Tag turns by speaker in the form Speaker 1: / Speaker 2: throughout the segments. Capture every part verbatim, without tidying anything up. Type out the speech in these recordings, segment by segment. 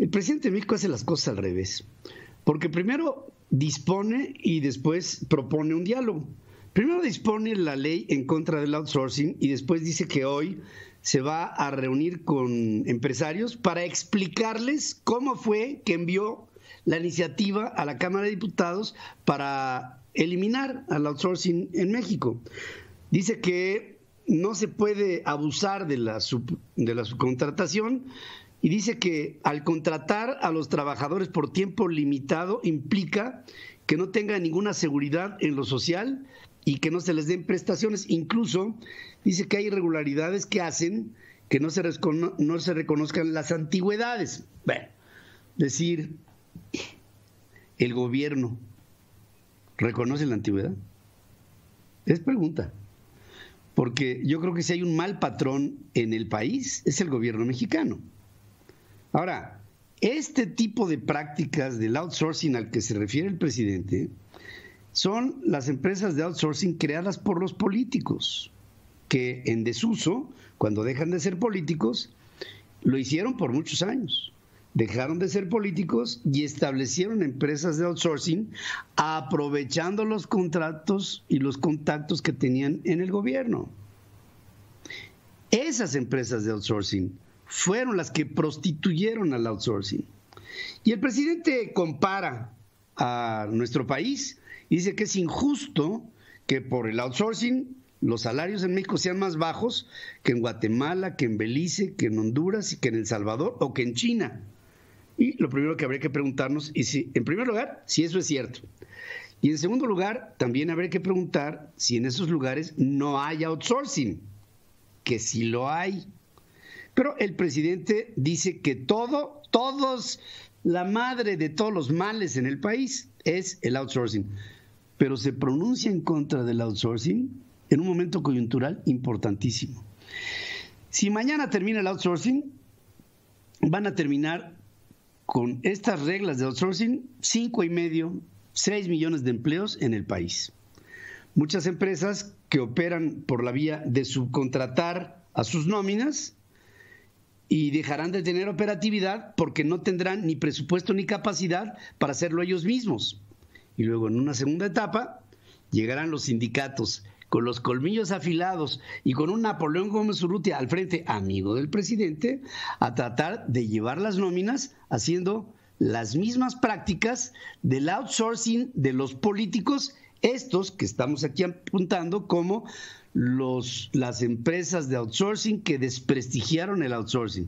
Speaker 1: El presidente de México hace las cosas al revés, porque primero dispone y después propone un diálogo. Primero dispone la ley en contra del outsourcing y después dice que hoy se va a reunir con empresarios para explicarles cómo fue que envió la iniciativa a la Cámara de Diputados para eliminar al outsourcing en México. Dice que no se puede abusar de la, sub, de la subcontratación y dice que al contratar a los trabajadores por tiempo limitado implica que no tengan ninguna seguridad en lo social y que no se les den prestaciones. Incluso dice que hay irregularidades que hacen que no se, recono no se reconozcan las antigüedades. Bueno, decir, ¿el gobierno reconoce la antigüedad? Es pregunta. Porque yo creo que si hay un mal patrón en el país, es el gobierno mexicano. Ahora, este tipo de prácticas del outsourcing al que se refiere el presidente son las empresas de outsourcing creadas por los políticos, que en desuso, cuando dejan de ser políticos, lo hicieron por muchos años. Dejaron de ser políticos y establecieron empresas de outsourcing aprovechando los contratos y los contactos que tenían en el gobierno. Esas empresas de outsourcing fueron las que prostituyeron al outsourcing. Y el presidente compara a nuestro país y dice que es injusto que por el outsourcing los salarios en México sean más bajos que en Guatemala, que en Belice, que en Honduras, y que en El Salvador o que en China. Y lo primero que habría que preguntarnos es si, en primer lugar, si eso es cierto. Y en segundo lugar, también habría que preguntar si en esos lugares no hay outsourcing, que sí lo hay. Pero el presidente dice que todo, todos, la madre de todos los males en el país es el outsourcing. Pero se pronuncia en contra del outsourcing en un momento coyuntural importantísimo. Si mañana termina el outsourcing, van a terminar con estas reglas de outsourcing cinco y medio, seis millones de empleos en el país. Muchas empresas que operan por la vía de subcontratar a sus nóminas y dejarán de tener operatividad porque no tendrán ni presupuesto ni capacidad para hacerlo ellos mismos. Y luego en una segunda etapa llegarán los sindicatos con los colmillos afilados y con un Napoleón Gómez Urrutia al frente, amigo del presidente, a tratar de llevar las nóminas haciendo las mismas prácticas del outsourcing de los políticos, estos que estamos aquí apuntando como los, las empresas de outsourcing que desprestigiaron el outsourcing.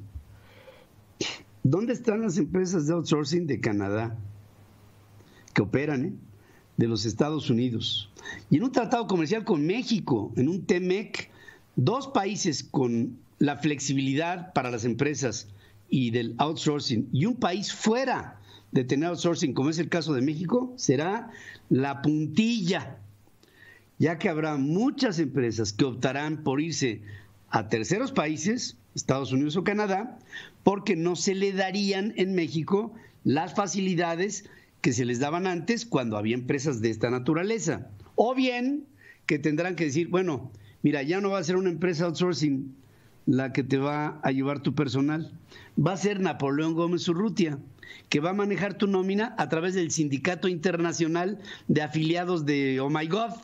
Speaker 1: ¿Dónde están las empresas de outsourcing de Canadá que operan, eh? de los Estados Unidos? Y en un tratado comercial con México, en un T M E C, dos países con la flexibilidad para las empresas y del outsourcing, y un país fuera de tener outsourcing, como es el caso de México, será la puntilla, ya que habrá muchas empresas que optarán por irse a terceros países, Estados Unidos o Canadá, porque no se le darían en México las facilidades que se les daban antes cuando había empresas de esta naturaleza. O bien que tendrán que decir, bueno, mira, ya no va a ser una empresa outsourcing la que te va a llevar tu personal, va a ser Napoleón Gómez Urrutia, que va a manejar tu nómina a través del Sindicato Internacional de Afiliados de Oh My God.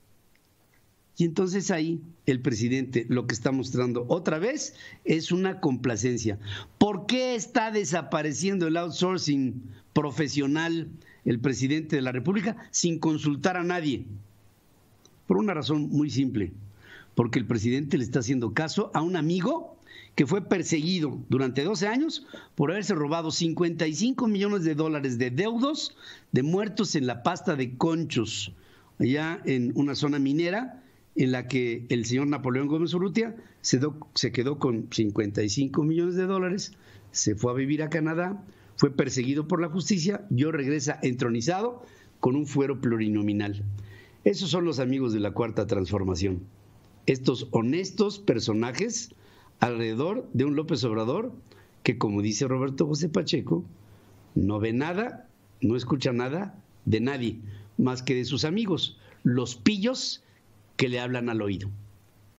Speaker 1: Y entonces ahí el presidente lo que está mostrando otra vez es una complacencia. ¿Por qué está desapareciendo el outsourcing profesional el presidente de la República sin consultar a nadie? Por una razón muy simple, porque el presidente le está haciendo caso a un amigo que fue perseguido durante doce años por haberse robado cincuenta y cinco millones de dólares de deudos de muertos en la pasta de Conchos, allá en una zona minera, en la que el señor Napoleón Gómez Urrutia se, do, se quedó con cincuenta y cinco millones de dólares, se fue a vivir a Canadá, fue perseguido por la justicia, yo regresa entronizado con un fuero plurinominal. Esos son los amigos de la Cuarta Transformación. Estos honestos personajes alrededor de un López Obrador que, como dice Roberto José Pacheco, no ve nada, no escucha nada de nadie, más que de sus amigos, los pillos que le hablan al oído.